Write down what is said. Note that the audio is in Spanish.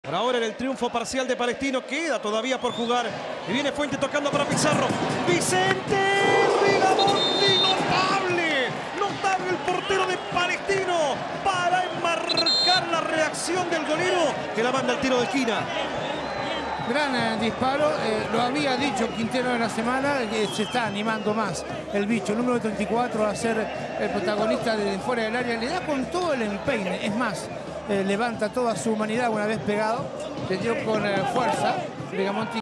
Por ahora en el triunfo parcial de Palestino queda todavía por jugar. Y viene Fuente tocando para Pizarro. ¡Vicente Rigamonti! ¡Notable! Notable el portero de Palestino para enmarcar la reacción del golero que la manda al tiro de esquina. Gran disparo, lo había dicho Quintero en la semana, que se está animando más el bicho, el número 34, a ser el protagonista de fuera del área. Le da con todo el empeine, es más, levanta toda su humanidad una vez pegado, le dio con fuerza Rigamonti.